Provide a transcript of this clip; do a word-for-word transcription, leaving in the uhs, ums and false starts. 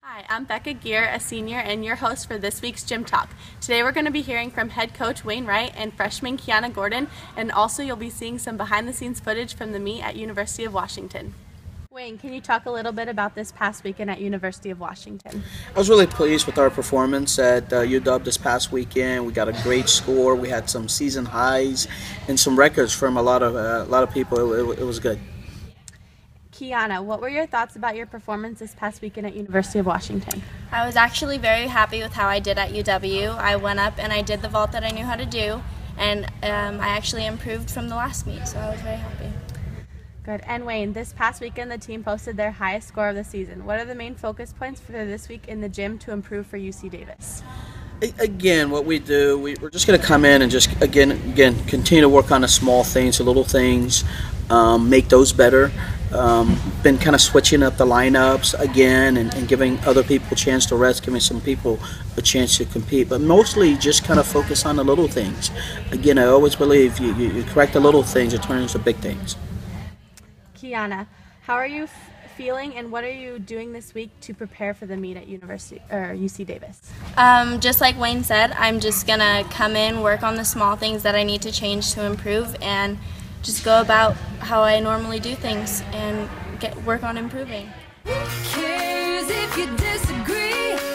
Hi, I'm Bekah Gher, a senior and your host for this week's Gym Talk. Today we're going to be hearing from head coach Wayne Wright and freshman Kiana Gordon, and also you'll be seeing some behind-the-scenes footage from the meet at University of Washington. Wayne, can you talk a little bit about this past weekend at University of Washington? I was really pleased with our performance at uh, U W this past weekend. We got a great score. We had some season highs and some records from a lot of uh, a lot of people. It, it, it was good. Kiana, what were your thoughts about your performance this past weekend at University of Washington? I was actually very happy with how I did at U W. I went up and I did the vault that I knew how to do, and um, I actually improved from the last meet, so I was very happy. Good. And Wayne, this past weekend the team posted their highest score of the season. What are the main focus points for this week in the gym to improve for U C Davis? Again, what we do, we, we're just going to come in and just, again, again, continue to work on the small things, the little things, um, make those better. Um, been kind of switching up the lineups again and, and giving other people a chance to rest, giving some people a chance to compete, but mostly just kind of focus on the little things. Again, I always believe you, you, you correct the little things, it turns into big things. Kiana, how are you f feeling and what are you doing this week to prepare for the meet at University or U C Davis? Um, just like Wayne said, I'm just going to come in, work on the small things that I need to change to improve, and just go about how I normally do things and get work on improving. Who cares if you disagree?